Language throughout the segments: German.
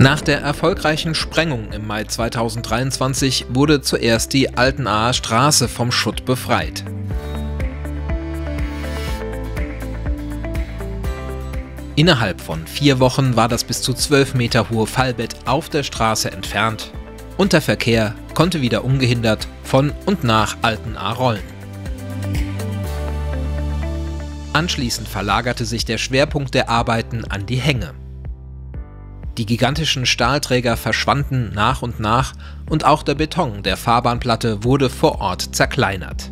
Nach der erfolgreichen Sprengung im Mai 2023 wurde zuerst die Altenaer Straße vom Schutt befreit. Innerhalb von 4 Wochen war das bis zu 12 Meter hohe Fallbett auf der Straße entfernt und der Verkehr konnte wieder ungehindert von und nach Altenaer rollen. Anschließend verlagerte sich der Schwerpunkt der Arbeiten an die Hänge. Die gigantischen Stahlträger verschwanden nach und auch der Beton der Fahrbahnplatte wurde vor Ort zerkleinert.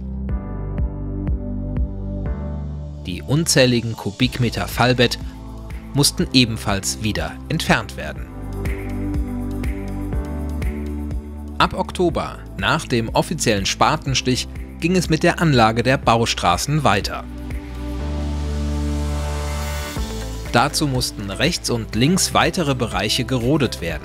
Die unzähligen Kubikmeter Fallbett mussten ebenfalls wieder entfernt werden. Ab Oktober, nach dem offiziellen Spatenstich, ging es mit der Anlage der Baustraßen weiter. Dazu mussten rechts und links weitere Bereiche gerodet werden.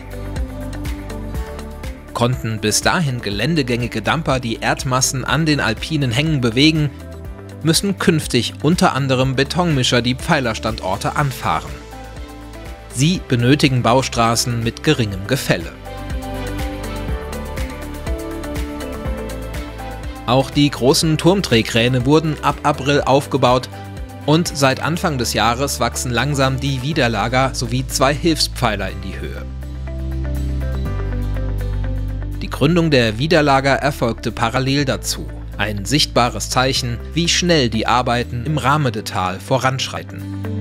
Konnten bis dahin geländegängige Dumper die Erdmassen an den alpinen Hängen bewegen, müssen künftig unter anderem Betonmischer die Pfeilerstandorte anfahren. Sie benötigen Baustraßen mit geringem Gefälle. Auch die großen Turmdrehkräne wurden ab April aufgebaut und seit Anfang des Jahres wachsen langsam die Widerlager sowie 2 Hilfspfeiler in die Höhe. Die Gründung der Widerlager erfolgte parallel dazu. Ein sichtbares Zeichen, wie schnell die Arbeiten im Rahmedetal voranschreiten.